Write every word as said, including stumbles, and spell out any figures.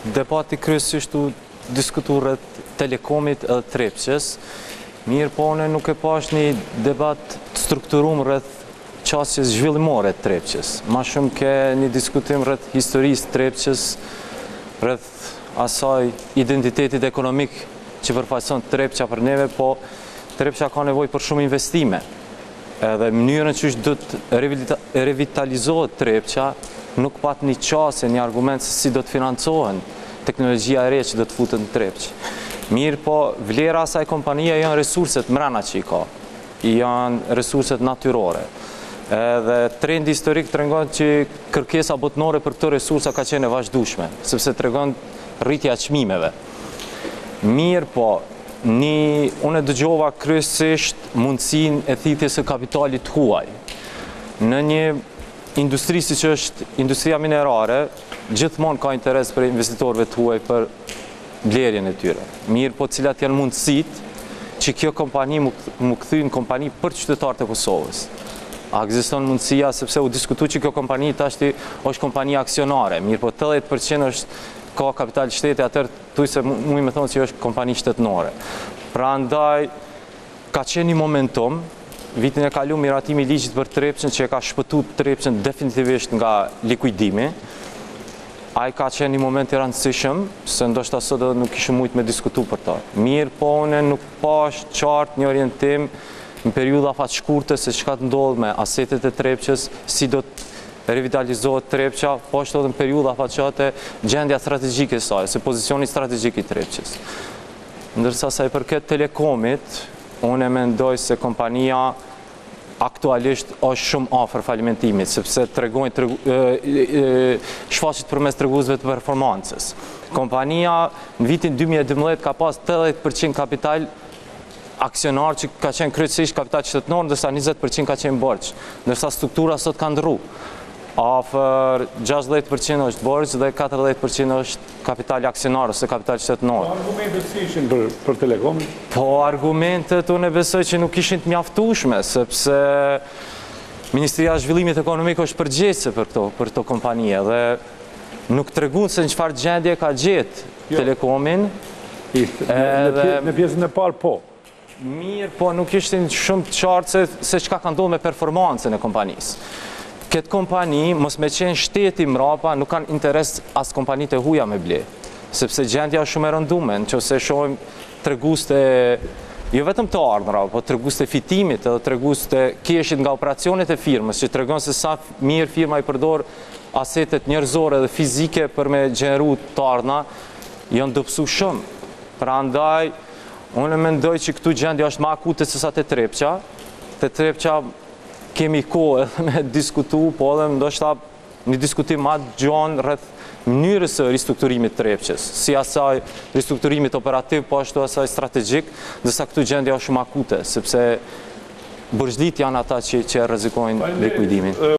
debati kryesisht u diskutu rreth telekomit edhe trepçes, mirë po unë nuk e pash një debat strukturum rreth qasjes zhvillimore të trepçes. Ma shumë ke një diskutim rreth historisë trepçes, rreth asaj identitetit ekonomik që përfaqëson trepça për neve, po trepça ka nevojë për shumë investime. Edhe mënyrën që do të revitalizohet trepça, nuk pat një qasje, një argument se si do të financohen teknologjia e re që do të futet në trepç. Mirë po, vlera asaj kompanie janë resurset mrena që i ka, janë resurset natyrore. Edhe trendi historik tregon që kërkesa botnore për këto resursa ka qenë e vazhdueshme, sepse tregon rritja e çmimeve. Mirë po, një, unë e dëgjova kryesisht mundësinë e thithjes së kapitalit huaj. Në një industri si që është industria minerare, gjithmonë ka interes për investitorëve të huaj për blerjen e tyre. Mirë po cilat janë mundësit që kjo kompani mu kthy në kompani për qytetarët e Kosovës. A ekziston mundësia, sepse u diskutu që kjo kompani tashti është kompani aksionare, mirë po tetëdhjetë përqind është ka kapital shteti, atër tuj se mu i me thonë që është kompani shtetënore. Pra ndaj, ka qenë një momentum, vitin e kalu miratimi i ligjit për trepçën që e ka shpëtu trepçën definitivisht nga likuidimi. Ai ka qenë një moment i rëndësishëm, se ndoshta sot edhe nuk kishim mujt me diskutu për ta. Mirë po une nuk pash qartë një orientim në periudha fat shkurte se çka të ndodh me asetet e trepçës, si do të revitalizohet trepça, po ashtu edhe në periudha fatqate gjendja strategjike e saj, se pozicioni strategjik i trepçës. Ndërsa sa i përket telekomit, unë e mendoj se kompania aktualisht është shumë afër falimentimit, sepse tregojnë shfaqet përmes treguesve të performancës. Kompania në vitin dy mijë e dymbëdhjetë ka pas tetëdhjetë përqind kapital aksionar që ka qenë kryesisht kapital qytetar, ndërsa njëzet përqind ka qenë borxh, ndërsa struktura sot ka ndrru. Afër gjashtëdhjetë përqind është borxh dhe katërdhjetë përqind është kapital aksionar ose kapital qytetar. Po argumentet si ishin për, për Telekom? Po argumentet unë e besoj që nuk ishin të mjaftueshme, sepse Ministria e Zhvillimit Ekonomik është përgjegjëse për këto, për këto kompanie dhe nuk tregon se në çfarë gjendje ka gjetë jo. Telekomin. Edhe në pjesën e parë po. Mirë, po nuk ishtin shumë të qartë se, se çka ka ndodhur me performancën e kompanisë. Këtë kompani, mos me qenë shteti mrapa, nuk kanë interes as kompanitë e huaja me ble, sepse gjendja është shumë e rënduar, nëse shohim treguste, jo vetëm të ardhra, po treguste fitimit edhe treguste keshit nga operacionet e firmës, që tregon se sa mirë firma i përdor asetet njerëzore dhe fizike për me gjeneru të ardhna, janë dobësu shumë. Prandaj, unë mendoj që këtu gjendja është më akute se sa te trepça. Te trepça kemi kohë edhe me diskutu, po edhe ndoshta një diskutim ma gjon rreth mënyrës së ristrukturimit të trepçes, si asaj ristrukturimit operativ, po ashtu asaj strategjik, ndërsa këtu gjendja është shumë akute, sepse burxhlit janë ata që, që rrezikojnë likuidimin.